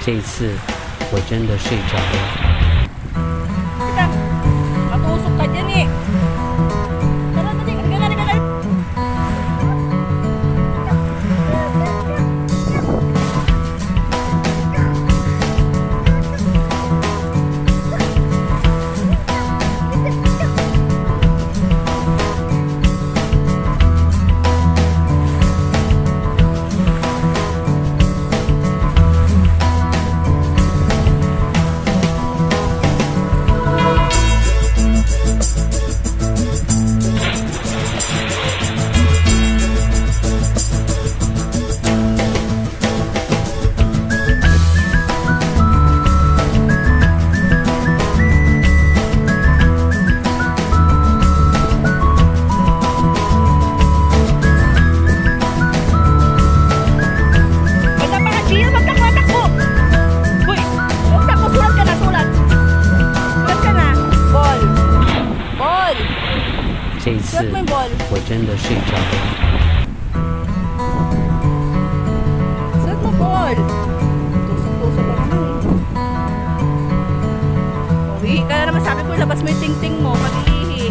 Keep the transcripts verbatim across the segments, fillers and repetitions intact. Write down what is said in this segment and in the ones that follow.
这一次我真的睡着了。 Kita, matusok ka dyan eh. Tara, dali, halika na, halika na. 我真的睡着了。 Suot mo, Paul. Tusok-tusok ka naman eh. Uwi ka na naman. Sabi ko, labas mo yung ting-ting mo. Mag-iihi.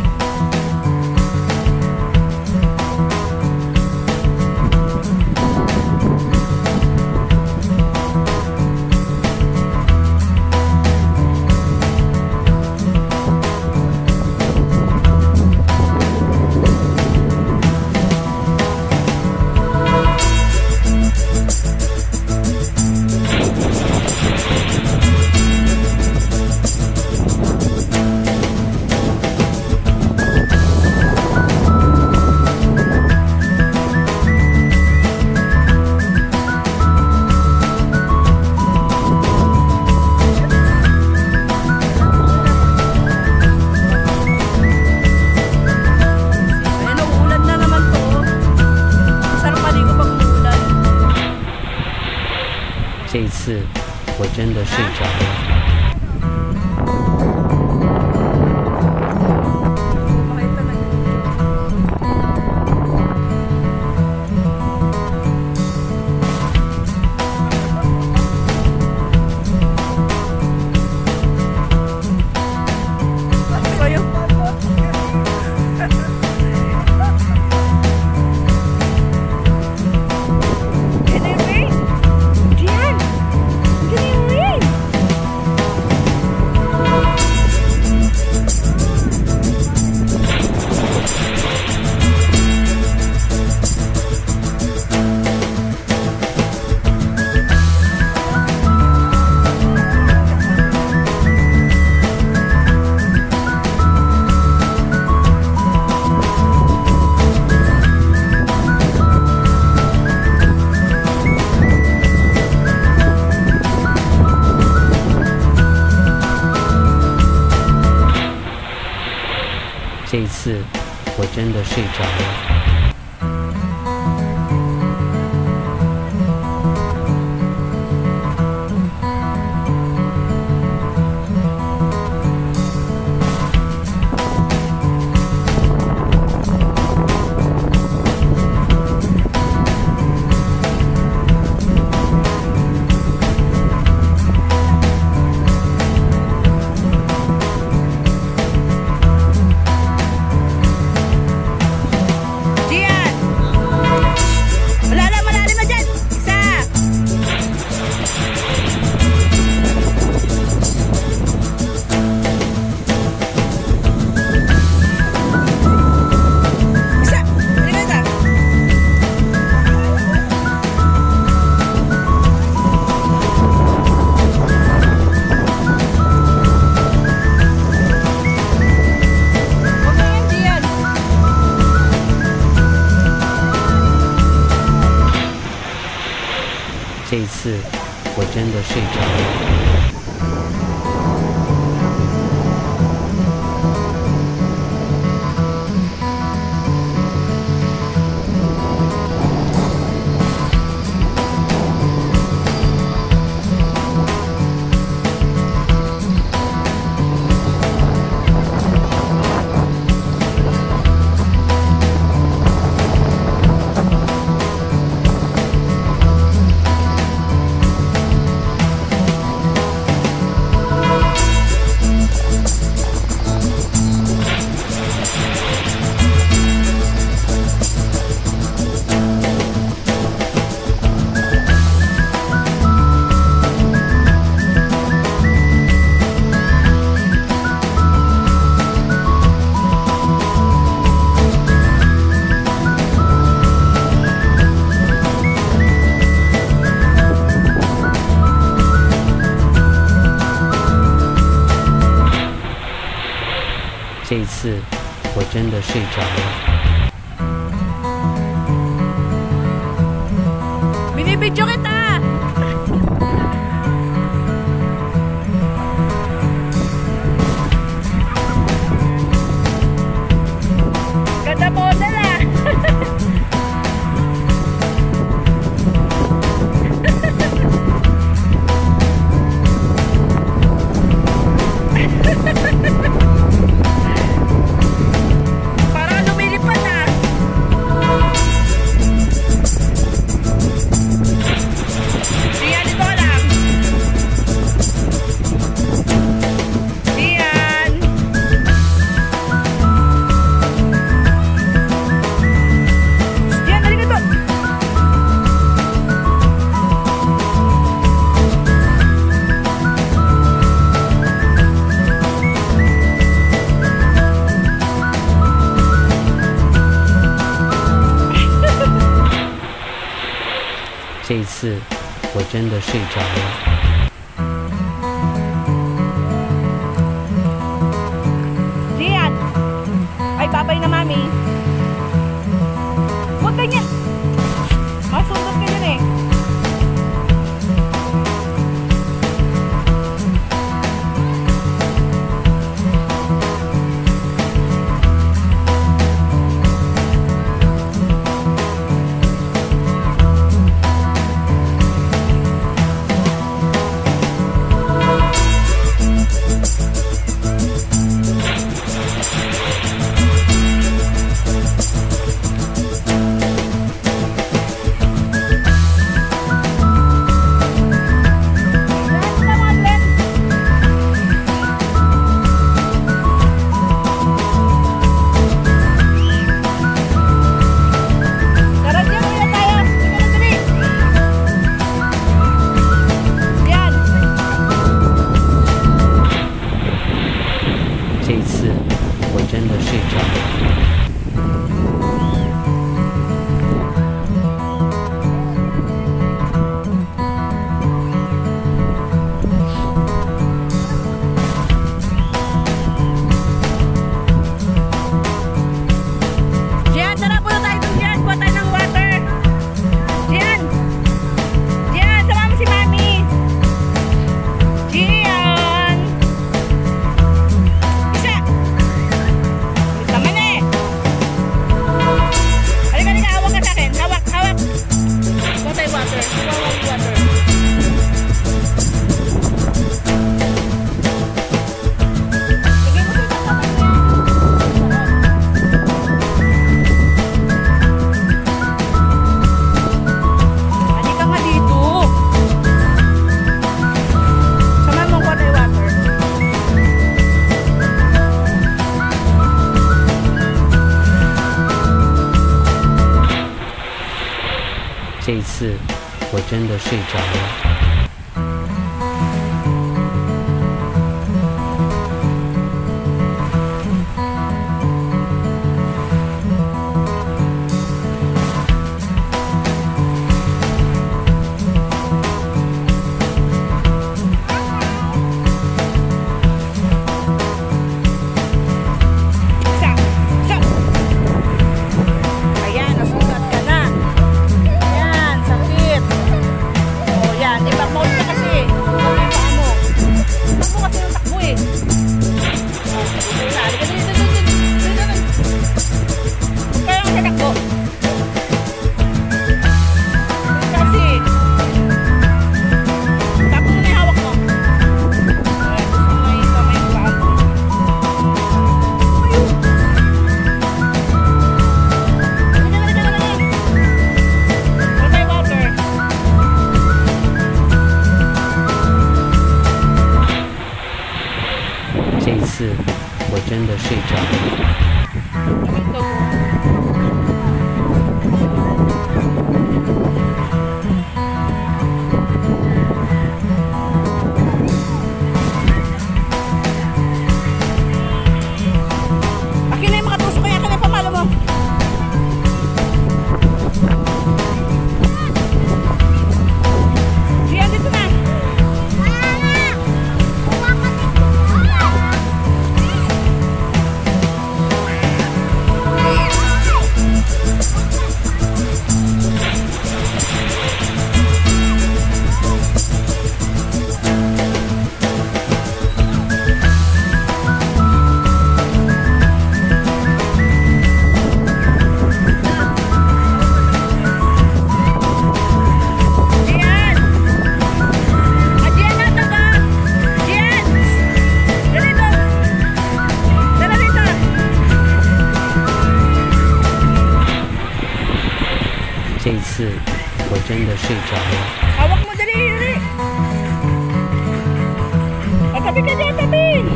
这一次我真的睡着了。 这一次我真的睡着了。 这一次我真的睡着了。 这一次我真的睡着了。 Binibidyo kita! Ganda model ah! Parang lumilipad ah! Diyan, dito ka lang! Diyan! Diyan, halika to! 这一次我真的睡着了。 Diyan! Ay, babay na mami. Huwag ganyan. Masundot ka dyan eh. 这一次我真的睡着了。 这一次我真的睡着了。 Diyan, 睡着了。 Hawak mo, dali, dali. O, tabi ka dyan, tabi.